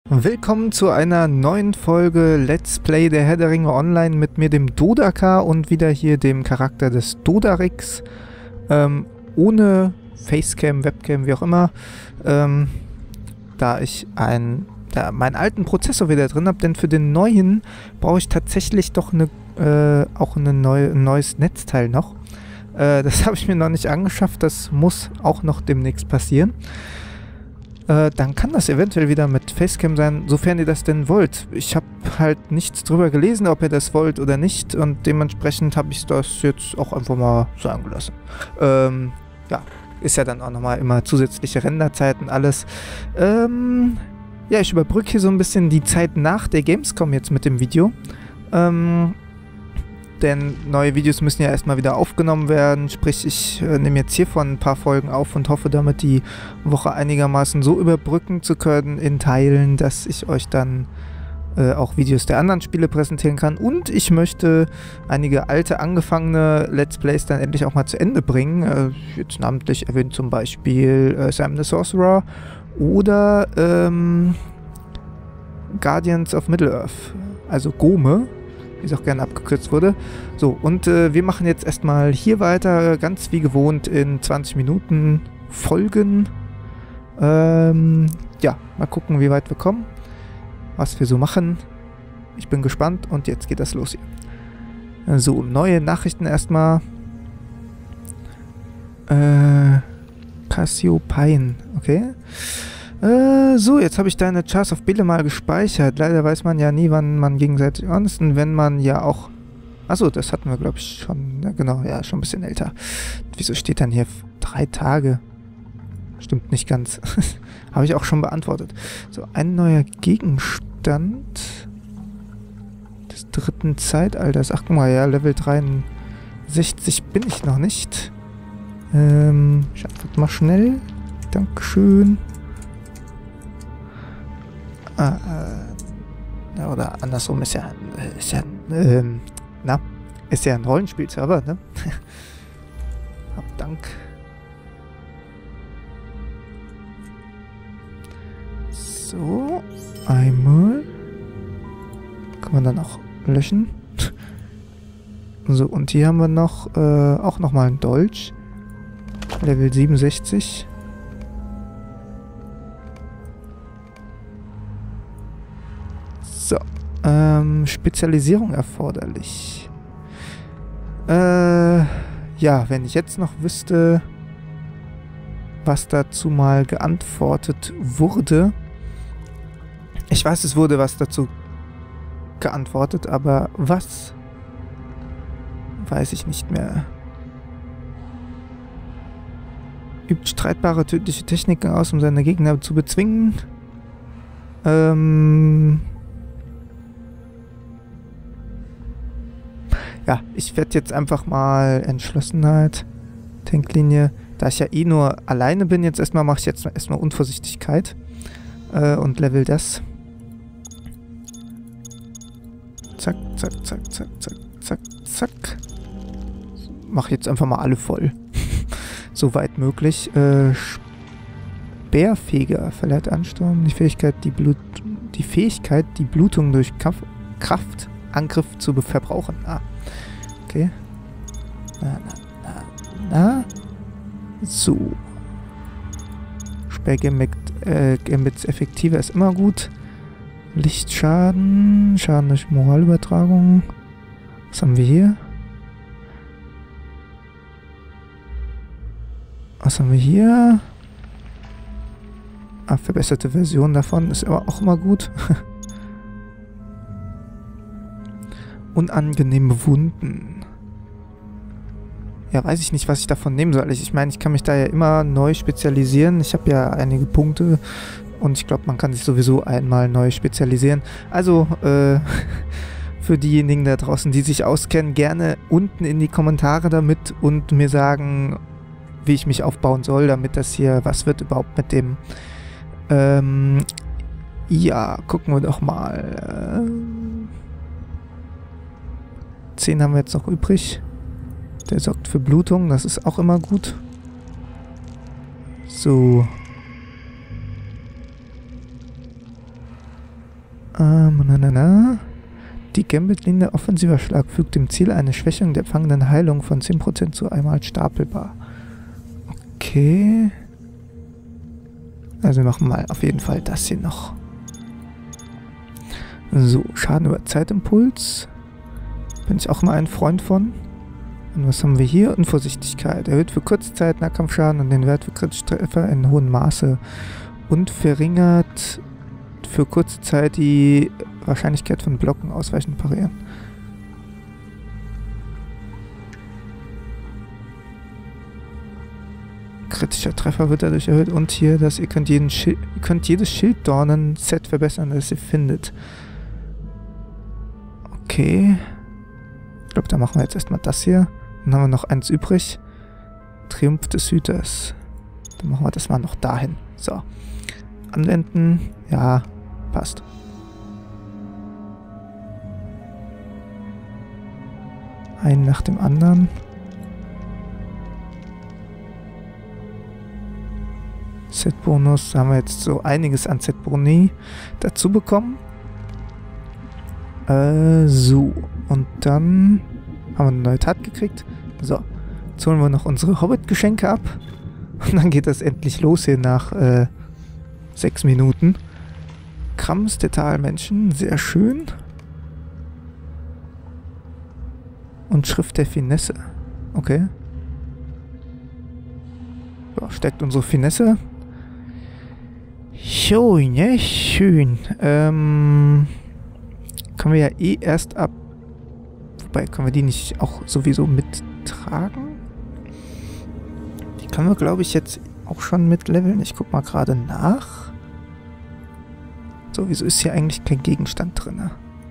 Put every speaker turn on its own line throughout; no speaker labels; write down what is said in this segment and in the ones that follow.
Willkommen zu einer neuen Folge Let's Play der Herr der Ringe Online mit mir, dem Dodaka, und wieder hier dem Charakter des Dodarix. Ohne Facecam, Webcam, wie auch immer. Da ich meinen alten Prozessor wieder drin habe, denn für den neuen brauche ich tatsächlich doch ein neues Netzteil noch. Das habe ich mir noch nicht angeschafft, das muss auch noch demnächst passieren. Dann kann das eventuell wieder mit Facecam sein, sofern ihr das denn wollt. Ich habe halt nichts drüber gelesen, ob ihr das wollt oder nicht, und dementsprechend habe ich das jetzt auch einfach mal sagen gelassen. Ja, ist ja dann auch nochmal immer zusätzliche Renderzeit und alles. Ja, ich überbrücke hier so ein bisschen die Zeit nach der Gamescom jetzt mit dem Video. Denn neue Videos müssen ja erstmal wieder aufgenommen werden, sprich ich nehme jetzt hiervon ein paar Folgen auf und hoffe damit die Woche einigermaßen so überbrücken zu können in Teilen, dass ich euch dann auch Videos der anderen Spiele präsentieren kann, und ich möchte einige alte angefangene Let's Plays dann endlich auch mal zu Ende bringen, jetzt namentlich erwähnt zum Beispiel Sam the Sorcerer oder Guardians of Middle-earth, also GOME, wie es auch gerne abgekürzt wurde. So, und wir machen jetzt erstmal hier weiter, ganz wie gewohnt in 20 Minuten Folgen. Ja, mal gucken, wie weit wir kommen, was wir so machen. Ich bin gespannt und jetzt geht das los hier. So, neue Nachrichten erstmal. Cassiopeia, okay. So, jetzt habe ich deine Chars of Bile mal gespeichert. Leider weiß man ja nie, wann man gegenseitig ist, und wenn man ja auch... Achso, das hatten wir, glaube ich, schon. Ja, genau, ja, schon ein bisschen älter. Wieso steht dann hier 3 Tage? Stimmt nicht ganz. Habe ich auch schon beantwortet. So, ein neuer Gegenstand des 3. Zeitalters. Ach, guck mal, ja, Level 63 bin ich noch nicht. Ich antworte mal schnell. Dankeschön. Oder andersrum, ist ja ein Rollenspielserver, ne? Hab Dank. So, einmal. Kann man dann auch löschen. So, und hier haben wir noch, auch nochmal einen Dolch. Level 67. So, Spezialisierung erforderlich. Ja, wenn ich jetzt noch wüsste, was dazu mal geantwortet wurde. Ich weiß, es wurde was dazu geantwortet, aber was? Weiß ich nicht mehr. Übt streitbare tödliche Techniken aus, um seine Gegner zu bezwingen. Ja, ich werde jetzt einfach mal Entschlossenheit, Tanklinie, da ich ja eh nur alleine bin, jetzt erstmal mache ich jetzt erstmal Unvorsichtigkeit und level das. Zack, zack, zack, zack, zack, zack, zack. Mach jetzt einfach mal alle voll. Soweit möglich. Speerfeger verleiht Ansturm, die Fähigkeit, die Blutung durch Kraftangriff zu verbrauchen. Ah, okay. So. Sperrgambits effektiver ist immer gut. Lichtschaden, Schaden durch Moralübertragung. Was haben wir hier? Was haben wir hier? Ah, verbesserte Version davon ist aber auch immer gut. Unangenehme Wunden. Ja, weiß ich nicht, was ich davon nehmen soll. Ich meine, ich kann mich da ja immer neu spezialisieren. Ich habe ja einige Punkte und ich glaube, man kann sich sowieso einmal neu spezialisieren. Also, für diejenigen da draußen, die sich auskennen, gerne unten in die Kommentare damit und mir sagen, wie ich mich aufbauen soll, damit das hier was wird überhaupt mit dem... ja, gucken wir doch mal. 10 haben wir jetzt noch übrig. Der sorgt für Blutung, das ist auch immer gut. So. Die Gambit-Linie offensiver Schlag fügt dem Ziel eine Schwächung der empfangenen Heilung von 10% zu, einmal stapelbar. Okay. Also wir machen mal auf jeden Fall das hier noch. So, Schaden über Zeitimpuls. Bin ich auch mal ein Freund von. Und was haben wir hier? Unvorsichtigkeit. Erhöht für kurze Zeit Nahkampfschaden und den Wert für kritische Treffer in hohem Maße. Und verringert für kurze Zeit die Wahrscheinlichkeit von Blocken, Ausweichen und Parieren. Kritischer Treffer wird dadurch erhöht. Und hier, dass ihr könnt jedes Schilddornen-Set verbessern, das ihr findet. Okay. Ich glaube, da machen wir jetzt erstmal das hier. Dann haben wir noch eins übrig. Triumph des Hüters. Dann machen wir das mal noch dahin. So. Anwenden. Ja, passt. Einen nach dem anderen. Set-Bonus. Da haben wir jetzt so einiges an Set-Boni dazu bekommen. So. Und dann haben wir eine neue Tat gekriegt. So. Jetzt holen wir noch unsere Hobbit-Geschenke ab. Und dann geht das endlich los hier nach 6 Minuten. Krams der Talmenschen. Sehr schön. Und Schrift der Finesse. Okay. So, steckt unsere Finesse. Schön, ne? Schön. Können wir ja eh erst ab... Wobei, können wir die nicht auch sowieso mittragen? Die können wir, glaube ich, jetzt auch schon mitleveln. Ich guck mal gerade nach. So, wieso ist hier eigentlich kein Gegenstand drin?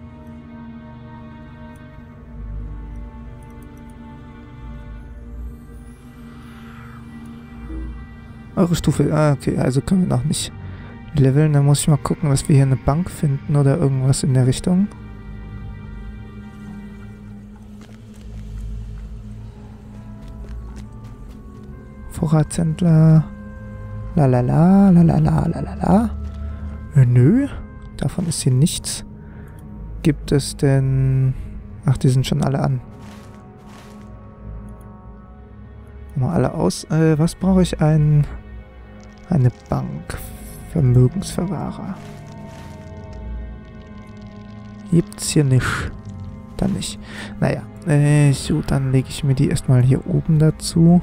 Eure Stufe... Ah, okay, also können wir noch nicht leveln. Dann muss ich mal gucken, dass wir hier eine Bank finden oder irgendwas in der Richtung. Vorratshändler. Lalala, lalala, lalala. Nö, davon ist hier nichts. Gibt es denn... Ach, die sind schon alle an. Mal alle aus. Was brauche ich? Eine Bank. Vermögensverwahrer. Gibt's hier nicht. Dann nicht. Naja. So, dann lege ich mir die erstmal hier oben dazu.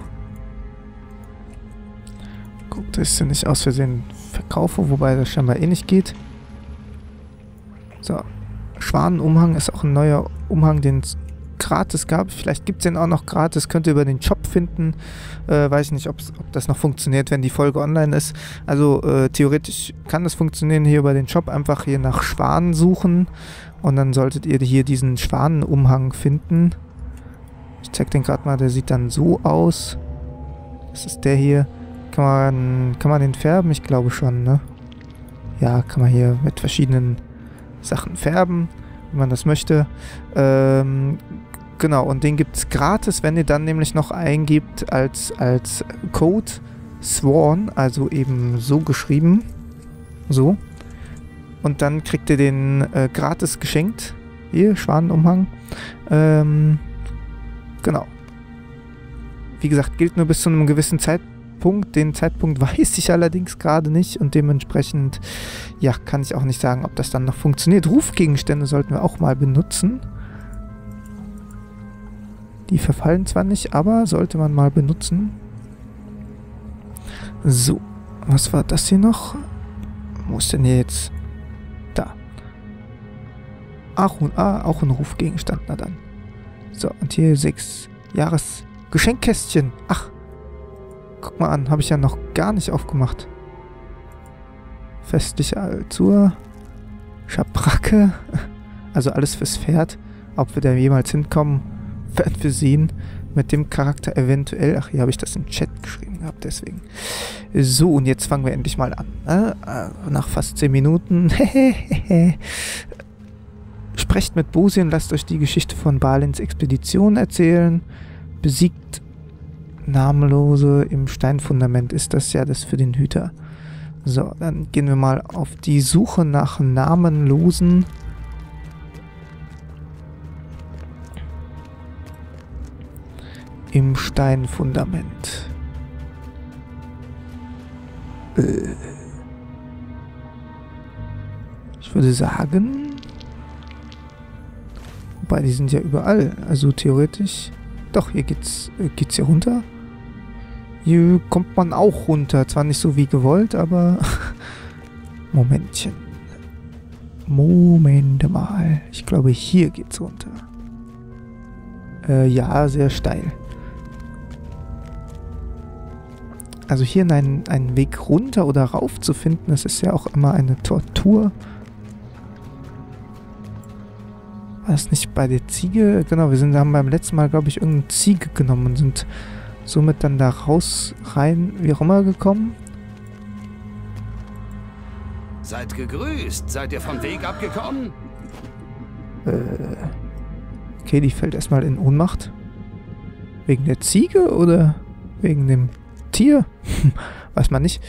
Guck, dass ich sie nicht aus Versehen verkaufe, wobei das scheinbar eh nicht geht. So. Schwanenumhang ist auch ein neuer Umhang, den es gratis gab. Vielleicht gibt es den auch noch gratis. Könnt ihr über den Shop finden. Weiß ich nicht, ob das noch funktioniert, wenn die Folge online ist. Also theoretisch kann das funktionieren hier über den Shop. Einfach hier nach Schwanen suchen. Und dann solltet ihr hier diesen Schwanenumhang finden. Ich zeig den gerade mal. Der sieht dann so aus. Das ist der hier. Kann man den färben? Ich glaube schon, ne? Ja, kann man hier mit verschiedenen Sachen färben, wenn man das möchte. Genau, und den gibt es gratis, wenn ihr dann nämlich noch eingibt als Code Sworn, also eben so geschrieben. So. Und dann kriegt ihr den gratis geschenkt. Hier, Schwanenumhang. Genau. Wie gesagt, gilt nur bis zu einem gewissen Zeitpunkt. Den Zeitpunkt weiß ich allerdings gerade nicht und dementsprechend, ja, kann ich auch nicht sagen, ob das dann noch funktioniert. Rufgegenstände sollten wir auch mal benutzen. Die verfallen zwar nicht, aber sollte man mal benutzen. So, was war das hier noch? Wo ist denn hier jetzt? Da. Auch ein Rufgegenstand, na dann. So, und hier 6 Jahres Geschenkkästchen. Ach, guck mal an, habe ich ja noch gar nicht aufgemacht. Festliche Altur. Schabracke. Also alles fürs Pferd. Ob wir da jemals hinkommen, werden wir sehen. Mit dem Charakter eventuell. Ach, hier habe ich das im Chat geschrieben gehabt, deswegen. So, und jetzt fangen wir endlich mal an. Nach fast 10 Minuten. Sprecht mit Bosi und lasst euch die Geschichte von Balins Expedition erzählen. Besiegt Namenlose im Steinfundament ist das ja das für den Hüter. So, dann gehen wir mal auf die Suche nach Namenlosen. Im Steinfundament. Ich würde sagen... Wobei, die sind ja überall. Also theoretisch... Doch, hier geht's hier runter. Hier kommt man auch runter. Zwar nicht so wie gewollt, aber... Momentchen. Moment mal. Ich glaube, hier geht's runter. Ja, sehr steil. Also hier einen Weg runter oder rauf zu finden, das ist ja auch immer eine Tortur. War das nicht bei der Ziege? Genau, haben beim letzten Mal, glaube ich, irgendeine Ziege genommen und sind somit dann da raus, rein, wie auch immer gekommen.
Seid gegrüßt. Seid ihr vom Weg abgekommen?
Okay, die fällt erstmal in Ohnmacht. Wegen der Ziege oder wegen dem Tier? Weiß man nicht.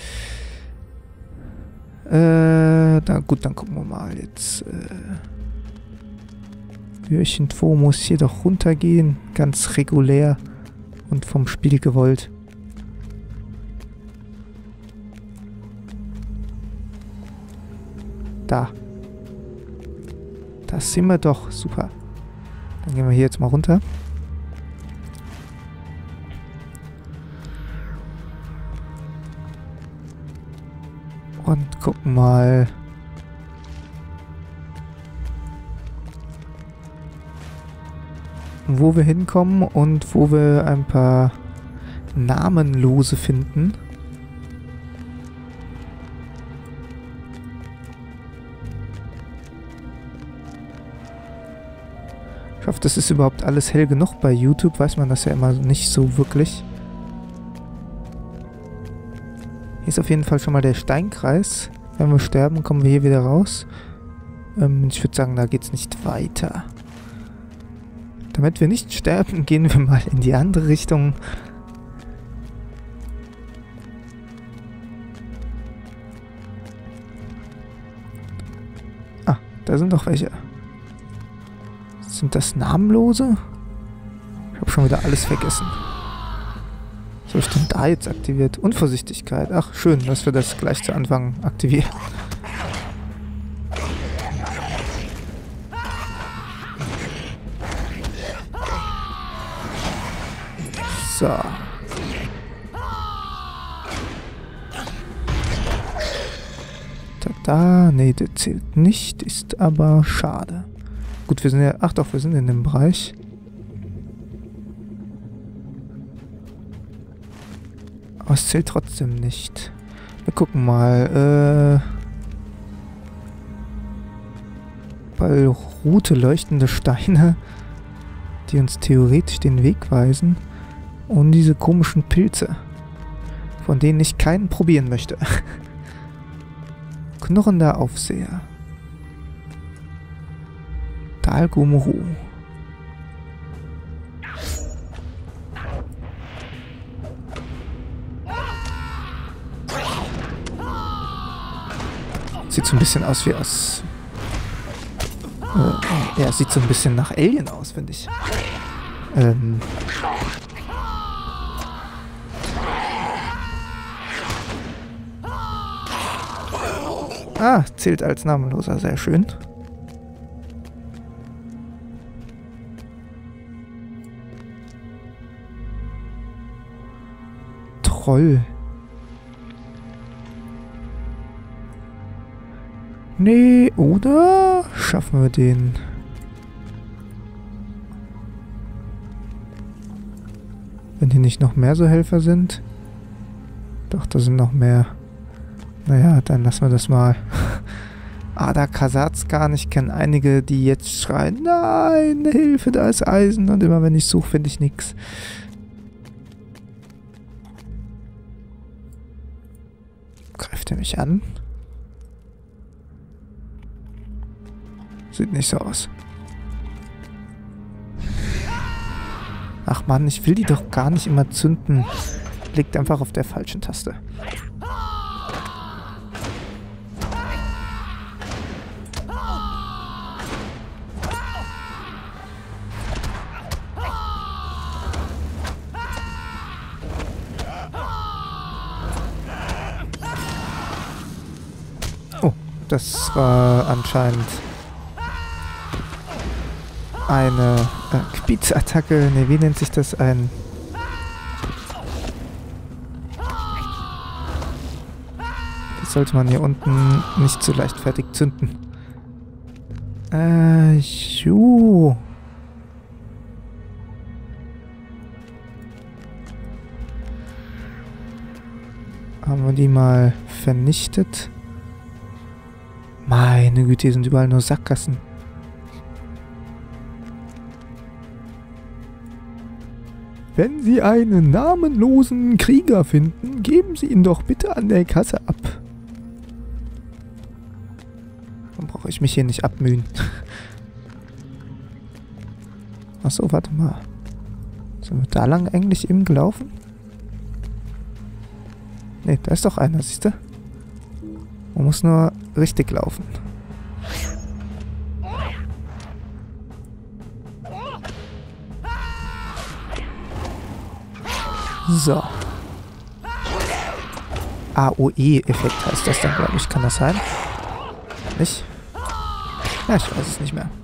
Gut, dann gucken wir mal jetzt. Irgendwo muss hier doch runtergehen. Ganz regulär und vom Spiel gewollt. Da. Das sind wir doch. Super. Dann gehen wir hier jetzt mal runter. Und gucken mal. Wo wir hinkommen und wo wir ein paar Namenlose finden. Ich hoffe, das ist überhaupt alles hell genug. Bei YouTube weiß man das ja immer nicht so wirklich. Hier ist auf jeden Fall schon mal der Steinkreis. Wenn wir sterben, kommen wir hier wieder raus. Ich würde sagen, da geht es nicht weiter. Damit wir nicht sterben, gehen wir mal in die andere Richtung. Ah, da sind doch welche. Sind das Namenlose? Ich habe schon wieder alles vergessen. Was habe ich denn da jetzt aktiviert? Unvorsichtigkeit. Ach, schön, dass wir das gleich zu Anfang aktivieren. So. Da, nee, der zählt nicht, ist aber schade. Gut, wir sind ja, ach doch, wir sind in dem Bereich. Aber es zählt trotzdem nicht. Wir gucken mal, bei rote leuchtende Steine, die uns theoretisch den Weg weisen. Und diese komischen Pilze, von denen ich keinen probieren möchte. Knurrender Aufseher. Dalgomuru. Sieht so ein bisschen aus wie aus... ja, sieht so ein bisschen nach Alien aus, finde ich. Ah, zählt als Namenloser, sehr schön. Troll. Nee, oder? Schaffen wir den? Wenn hier nicht noch mehr so Helfer sind. Doch, da sind noch mehr. Naja, dann lassen wir das mal. Ada Kasatskan, ich kenne einige, die jetzt schreien, nein, Hilfe, da ist Eisen. Und immer wenn ich suche, finde ich nichts. Greift er mich an? Sieht nicht so aus. Ach Mann, ich will die doch gar nicht immer zünden. Liegt einfach auf der falschen Taste. das war anscheinend eine Gebietsattacke. Ne, wie nennt sich das? Das sollte man hier unten nicht so leichtfertig zünden. Jo. Haben wir die mal vernichtet? Meine Güte, hier sind überall nur Sackgassen. Wenn Sie einen namenlosen Krieger finden, geben Sie ihn doch bitte an der Kasse ab. Dann brauche ich mich hier nicht abmühen. Achso, warte mal. Sind wir da lang eigentlich eben gelaufen? Ne, da ist doch einer, siehst du? Man muss nur richtig laufen. So. AOE-Effekt heißt das dann, glaube ich. Kann das sein? Nicht? Ja, ich weiß es nicht mehr.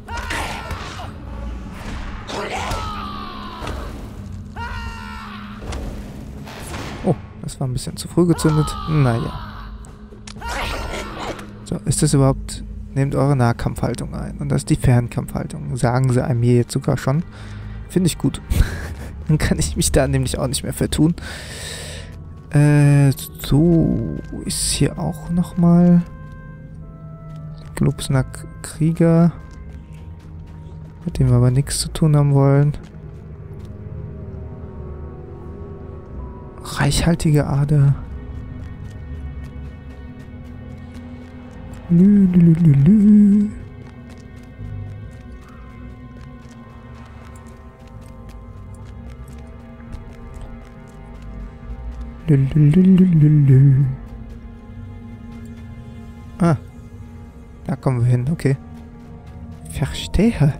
Oh, das war ein bisschen zu früh gezündet. Naja. So, ist das überhaupt... Nehmt eure Nahkampfhaltung ein. Und das ist die Fernkampfhaltung. Sagen sie einem hier jetzt sogar schon. Finde ich gut. Dann kann ich mich da nämlich auch nicht mehr vertun. So, ist hier auch nochmal Glubsner Krieger, mit dem wir aber nichts zu tun haben wollen. Reichhaltige Ader. Lü. Ah, da kommen wir hin, okay. Verstehe.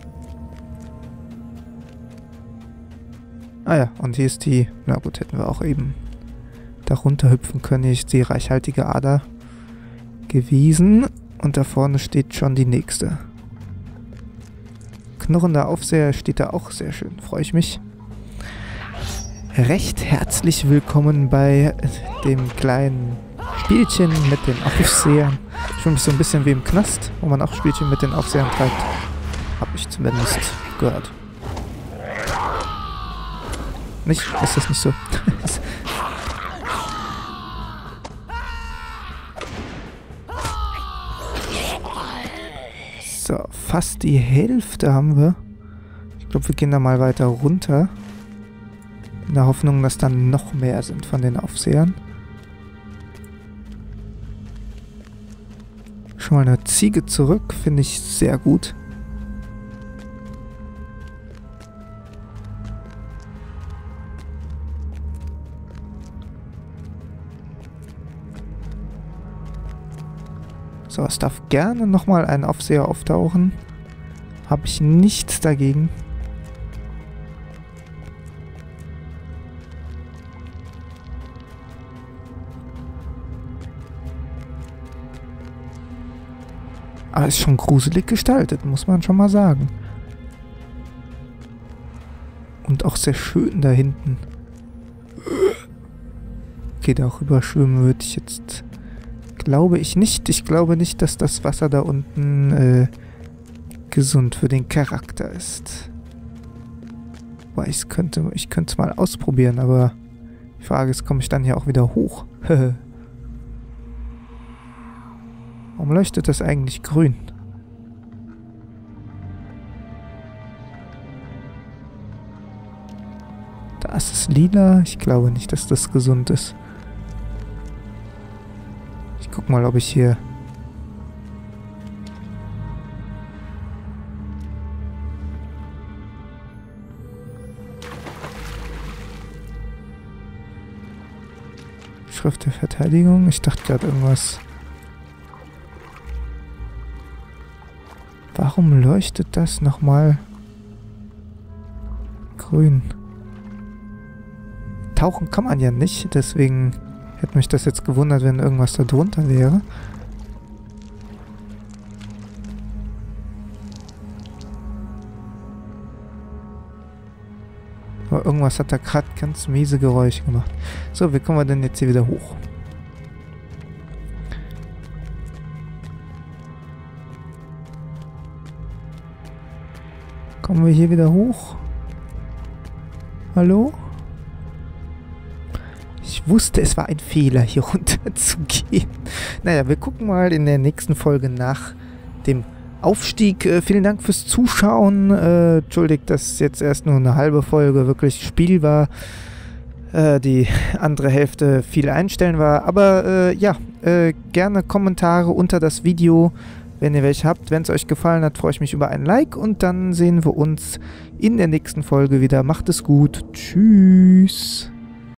Ah ja, und hier ist die... Na gut, hätten wir auch eben darunter hüpfen können. Hier ist die reichhaltige Ader gewesen. Und da vorne steht schon die nächste. Knurrender Aufseher steht da auch sehr schön. Freue ich mich. Recht herzlich willkommen bei dem kleinen Spielchen mit den Aufsehern. Schon so ein bisschen wie im Knast, wo man auch Spielchen mit den Aufsehern treibt. Hab ich zumindest gehört. Nicht? Ist das nicht so? So, fast die Hälfte haben wir. Ich glaube, wir gehen da mal weiter runter. In der Hoffnung, dass dann noch mehr sind von den Aufsehern. Schon mal eine Ziege zurück, finde ich sehr gut. So, es darf gerne nochmal ein Aufseher auftauchen. Habe ich nichts dagegen. Aber ist schon gruselig gestaltet, muss man schon mal sagen. Und auch sehr schön da hinten. Okay, darüber schwimmen würde ich jetzt... Glaube ich nicht. Ich glaube nicht, dass das Wasser da unten gesund für den Charakter ist. Boah, ich könnte es mal ausprobieren, aber die Frage ist, komme ich dann hier auch wieder hoch? Warum leuchtet das eigentlich grün? Da ist es lila. Ich glaube nicht, dass das gesund ist. Ich guck mal, ob ich hier... Schrift der Verteidigung. Ich dachte gerade irgendwas... Warum leuchtet das nochmal grün? Tauchen kann man ja nicht, deswegen hätte mich das jetzt gewundert, wenn irgendwas da drunter wäre. Aber irgendwas hat da gerade ganz miese Geräusche gemacht. So, wie kommen wir denn jetzt hier wieder hoch? Kommen wir hier wieder hoch? Hallo? Ich wusste, es war ein Fehler, hier runter zu gehen. Naja, wir gucken mal in der nächsten Folge nach dem Aufstieg. Vielen Dank fürs Zuschauen. Entschuldigt, dass jetzt erst nur eine halbe Folge wirklich Spiel war. Die andere Hälfte viel einstellen war. Aber ja, gerne Kommentare unter das Video, wenn ihr welche habt. Wenn es euch gefallen hat, freue ich mich über ein Like. Und dann sehen wir uns in der nächsten Folge wieder. Macht es gut. Tschüss.